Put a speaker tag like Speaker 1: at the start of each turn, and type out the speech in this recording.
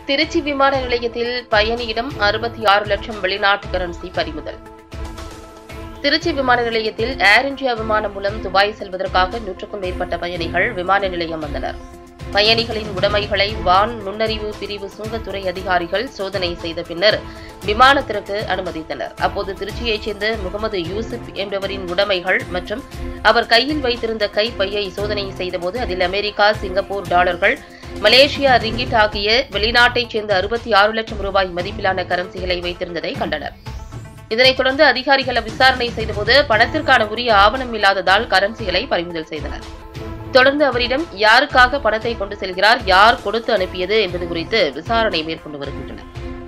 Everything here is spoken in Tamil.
Speaker 1: திருச்சி விமான நிலையத்தில் பயணியிடம் 66 லட்சம் வெளிநாட்டு கரன்சி பறிமுதல். திருச்சி விமான நிலையத்தில் ஏர் இந்தியா விமானம் மூலம் துபாய் செல்வதற்காக 100க்கும் மேற்பட்ட பயணிகள் விமான நிலையம் வந்தனர். பயணிகளின் உடைமைகளை வான் நுண்ணறிவு பிரிவு சுங்கத்துறை அதிகாரிகள் சோதனை செய்த பின்னர் விமானத்திற்கு அனுமதித்தனர். அப்போது திருச்சியைச் சேர்ந்த முகமது யூசுப் என்பவரின் உடைமைகள் மற்றும் அவர் கையில் வைத்திருந்த கைப்பையை சோதனை செய்தபோது அதில் அமெரிக்கா, சிங்கப்பூர் டாலர்கள், மலேசியா ரிங்கிட் ஆகிய வெளிநாட்டைச் சேர்ந்த 66 லட்சம் ரூபாய் மதிப்பிலான கரன்சிகளை வைத்திருந்ததை கண்டனர். இதனைத் தொடர்ந்து அதிகாரிகள் விசாரணை செய்தபோது பணத்திற்கான உரிய ஆவணம் இல்லாததால் கரன்சிகளை பறிமுதல் செய்தனர். தொடர்ந்து அவரிடம் யாருக்காக பணத்தை கொண்டு செல்கிறார், யார் கொடுத்து அனுப்பியது என்பது குறித்து விசாரணை மேற்கொண்டு வருகின்றனர்.